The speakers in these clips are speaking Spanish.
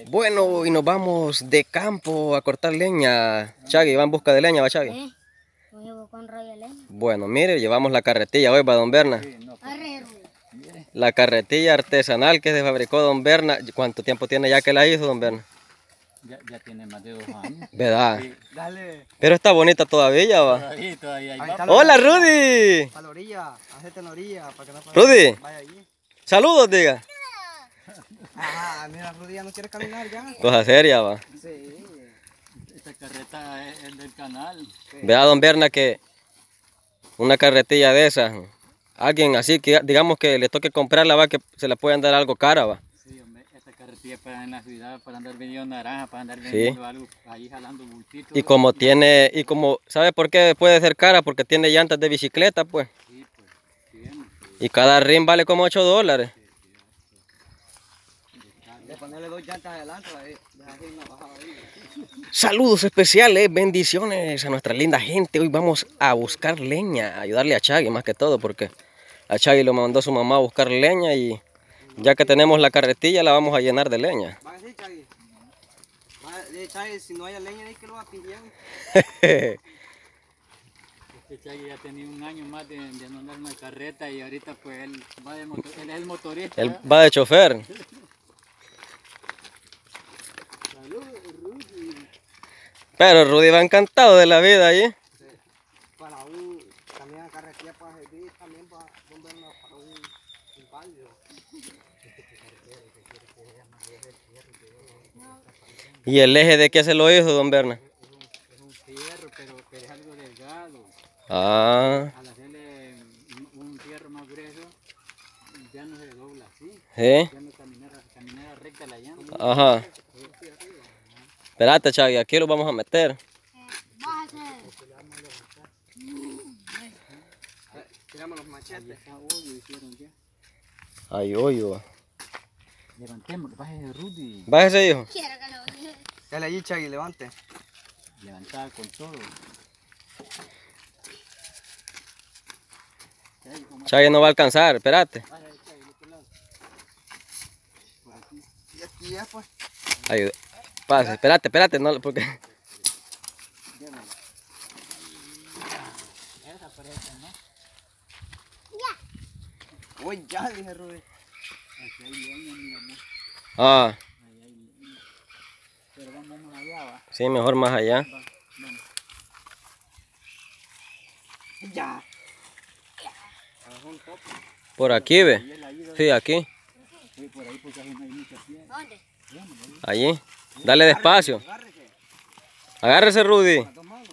Bueno, y nos vamos de campo a cortar leña. Chagui, va en busca de leña, ¿va, Chagui? Sí, yo llevo con rollo de leña. Bueno, mire, llevamos la carretilla hoy, va, don Berna. La carretilla artesanal que se fabricó don Berna. ¿Cuánto tiempo tiene ya que la hizo, don Berna? Ya tiene más de 2 años. ¿Verdad? Sí. Dale. Pero está bonita todavía, va. Todavía ahí Ahí va. está la ¡Hola, orilla. Rudy! A la orilla, hacete en la orilla para que no Rudy. vaya allí. Saludos, diga. Ajá, mira, Rudy ya no quiere caminar ya. Cosa seria, va. Sí. Esta carreta es del canal. Vea, don Berna, que una carretilla de esas, alguien así que digamos que le toque comprarla, va, que se la pueden dar algo cara, va. Sí, hombre, esta carretilla para en la ciudad, para andar vendiendo naranja, para andar Sí. vendiendo algo, ahí jalando bultitos. Y como, ¿sabe por qué puede ser cara? Porque tiene llantas de bicicleta, pues. Sí, pues, tiene. Y cada rim vale como $8. De ponerle 2 llantas adelante, así una bajada ahí. Saludos especiales, bendiciones a nuestra linda gente. Hoy vamos a buscar leña, a ayudarle a Chagui más que todo, porque a Chagui lo mandó su mamá a buscar leña y ya que tenemos la carretilla la vamos a llenar de leña. Va a decir, Chagui. Chagui, si no hay leña, ahí que lo va a pillar. Este Chagui ya tenía 1 año más de no andar en una carreta y ahorita pues él va de él es el motorista. Él va de chofer. Pero Rudy va encantado de la vida allí. Para también la carretilla para servir, también para un palio. ¿Y el eje de qué se lo hizo, don Berna? Es un fierro, pero es algo delgado. Ah, Al hacerle un fierro más grueso, ya no se dobla así. sí. Ya no caminara recta la llanta. Ajá. Espérate, Chagui, aquí lo vamos a meter. Tiramos los machetes. Está hoyo, hicieron ya. Ay, hoyo. Levantemos, bájese Rudy. Bájese, hijo. Dale allí, Chagui, levante. Levantada con todo. Chagui no va a alcanzar, espérate. Y aquí ya, pues. Ayuda. Pase, espérate, no, porque... Esa parece, ¿no? Uy, ya, dije Rudy. Aquí hay leña, mira, ¿no? Ah, Ahí hay leña. Pero vamos allá, va. sí, mejor más allá. Va, vamos. Ya. Abajo un tope. Por aquí, ve. Y él ahí, Sí, aquí. sí, por ahí porque ahí no hay mucha piedra. ¿Dónde? Allí. Dale despacio. Agárrese. Agárrese, Rudy. A 2 manos.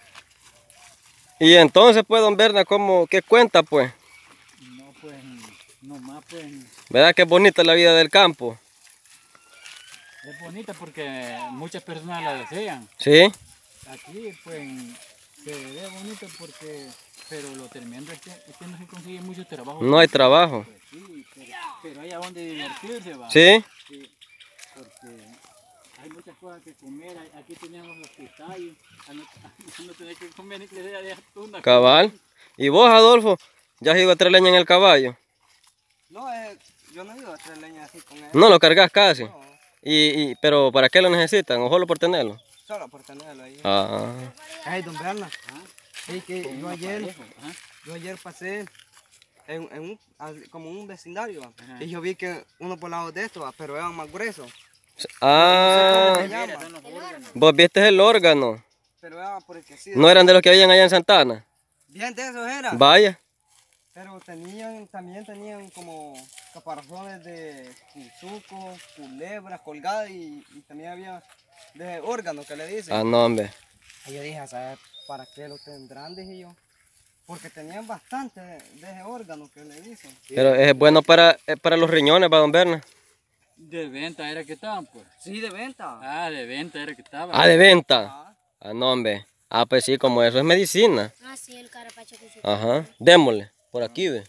Y entonces, pues, don Berna, ¿qué cuenta, pues? No, pues, nomás, pues, ¿Verdad que es bonita la vida del campo? es bonita porque muchas personas la desean. Sí. Aquí, pues, se ve bonito porque, pero lo tremendo es que no se consigue mucho trabajo. No hay trabajo. Pues sí, pero hay a donde divertirse, va. Sí. Sí, porque hay muchas cosas que comer. Aquí tenemos los pistayos, a no tener que comer ni que sea de atún. Cabal. ¿Y vos, Adolfo? ¿Ya has ido a traer leña en el caballo? No, yo no he ido a traer leña así con él. No lo cargas casi. No, Pero ¿para qué lo necesitan? ¿O solo por tenerlo? solo por tenerlo ahí. Ah. Ay, don Berna. Es que Con yo una ayer, pareja, ajá. yo ayer pasé como un vecindario, ¿va? Ajá. Y yo vi que uno por lado de esto, ¿va? Pero eran más gruesos. Ah. Se llama, Son los órganos. Vos viste el órgano. pero eran por el que sí. ¿No eran de los que habían allá en Santana? Bien de esos eran. Vaya. Pero también tenían como caparazones de cuzuco, culebras colgadas y también había de órganos que le dicen. Ah, no, hombre. Y yo dije, a saber para qué lo tendrán, dije yo. Porque tenían bastante de ese órgano que le dicen. Pero es bueno para los riñones, para don Berna. De venta era que estaban, pues. Sí, de venta. Ah, de venta era que estaban. Ah, de venta. Ah, Ah, no, hombre. Ah, pues sí, como eso es medicina. Ah, sí, el carapacho que se... Ajá. Démosle. Por aquí, ve.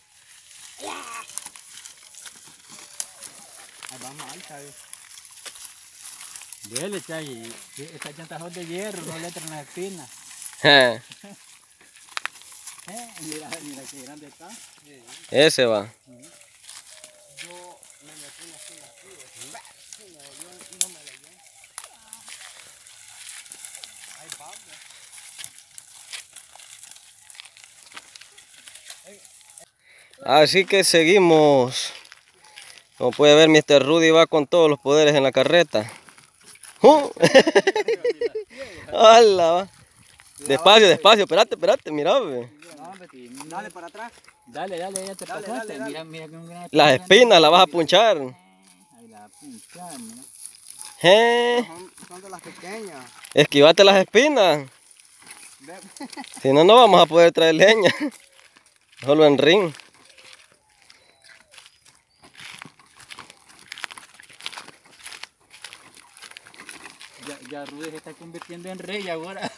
ahí va mal, ¿sabes? Dele, Chay. Estas llantas son de hierro, no le entran las espinas. Mira, mira qué grande está. Ese va. Yo Así que seguimos. Como puede ver, Mr. Rudy va con todos los poderes en la carreta. ¡Hala! Va! Despacio, despacio, espérate, mira, ve. Dale para atrás. Dale, ya te Dale, pasaste. dale. Mira, mira que un gran... Las espinas las vas a punchar. Ahí la punchar, mira. Son de las pequeñas. Esquivate las espinas. Ve. Si no, no vamos a poder traer leña. Solo en ring. Ya Rudy se está convirtiendo en rey ahora.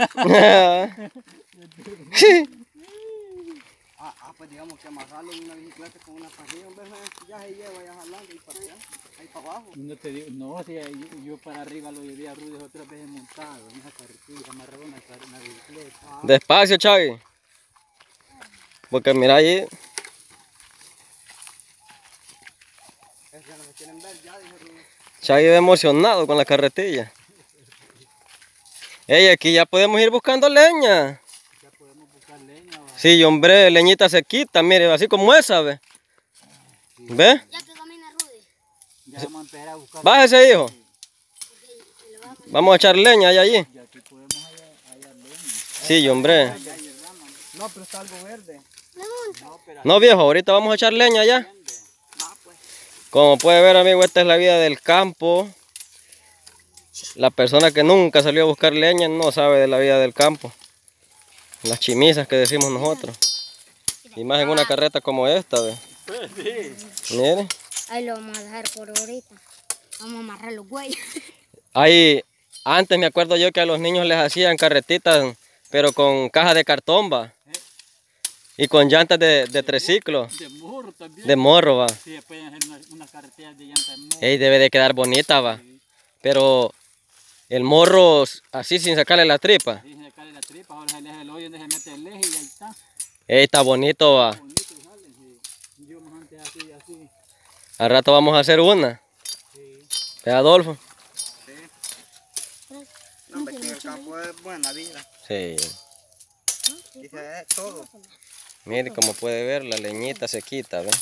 Pues digamos que amarrarlo en una bicicleta con una parrilla, hombre, ya se lleva ya jalando y para allá, ahí para abajo. No te digo, no, si yo para arriba lo llevé a Rudy otra vez montado en esa carretilla, amarrado en una bicicleta. Despacio, Chavi. Porque mira ahí. Es que no me quieren ver ya, dijo Rubén. Chavi va emocionado con la carretilla. Ey, aquí ya podemos ir buscando leña. Ya podemos buscar leña. Sí, hombre, leñita se quita, mire, así como esa, ¿ve? ¿Ve? Ya que camina Rudy. Ya vamos a empezar a buscar. Bájese, hijo. Vamos a echar leña allí. Ya aquí podemos hallar leña. Sí, hombre. No, pero está algo verde. No, pero No, viejo, ahorita vamos a echar leña allá. Como puede ver, amigo, esta es la vida del campo. La persona que nunca salió a buscar leña no sabe de la vida del campo. Las chimisas que decimos nosotros. Y más en una carreta como esta, ¿ve? Mire. Ahí lo vamos a dejar por ahorita. Vamos a amarrar los güeyes. Ahí, antes me acuerdo yo que a los niños les hacían carretitas, pero con cajas de cartón, va. Y con llantas de triciclo. de morro también. De morro, va. Sí, pueden hacer unas carretillas de llanta de morro. Ey, debe de quedar bonita, va. Pero el morro así sin sacarle la tripa. Dicen sacarle la tripa, ahora se le hace el hoyo donde se mete el eje y ahí está. Ey, está bonito, va. Bonito y salen, sí. Yo más antes así. Al rato vamos a hacer una. Sí. ¿Ve, Adolfo? No, hombre, que en el campo es buena vida. Sí. Dice todo. Mire, como puede ver, la leñita se quita, ¿ve?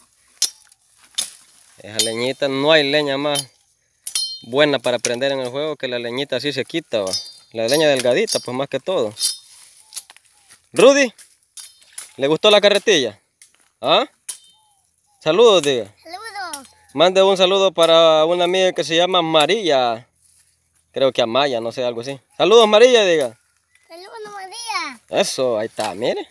Esa leñita, no hay leña más buena para prender en el juego que la leñita así se quita, ¿va? La leña delgadita, pues más que todo. Rudy, ¿le gustó la carretilla? ¿Ah? Saludos, diga. Saludos. Mande un saludo para una amiga que se llama María. Creo que Amaya, no sé, algo así. Saludos, María, diga. Saludos, María. Eso, ahí está, mire.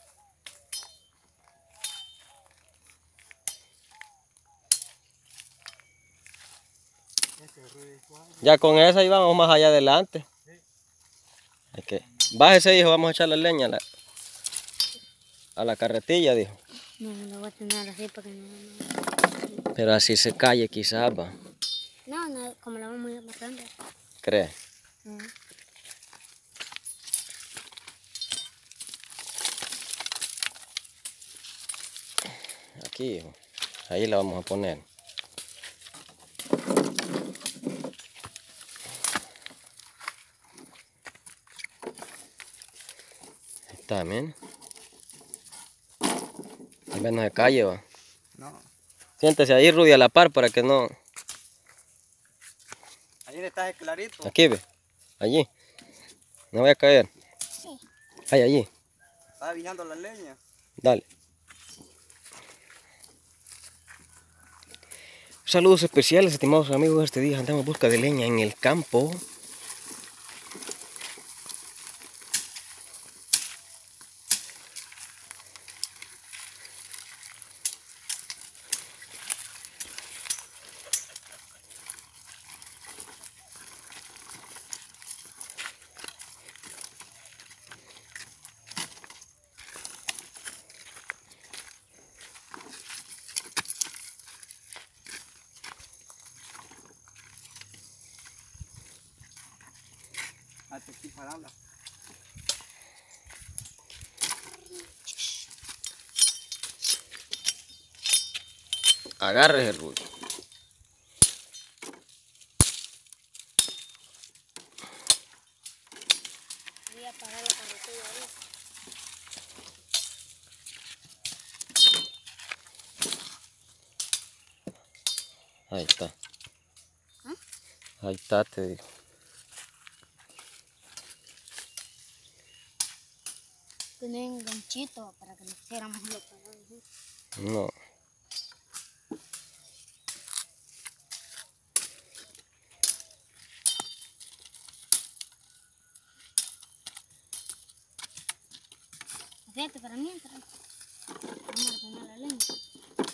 Ya con esa íbamos más allá adelante. Es que, bájese, hijo, vamos a echar la leña a la carretilla, dijo. No, lo voy a tener así para que no. Pero así se calle quizás, va. No, como la vamos a ir amarrando. ¿Cree? Aquí, hijo. Ahí la vamos a poner. Ahí está, miren. Al menos se calle, va. No. Siéntese ahí, Rudy, a la par para que no... Ahí está clarito. Aquí, ve. Allí. No voy a caer. Sí. Ahí, allí. Está avisando la leña. Dale. Saludos especiales, estimados amigos. Este día andamos en busca de leña en el campo. Hasta aquí pararla. Agárrese, Rudy. Voy a apagar la carretilla ahorita. Ahí está. ¿Ah? Ahí está, te digo. Tenía un ganchito para que no hiciéramos lo que No. Fíjate, para mientras vamos a ordenar la leña.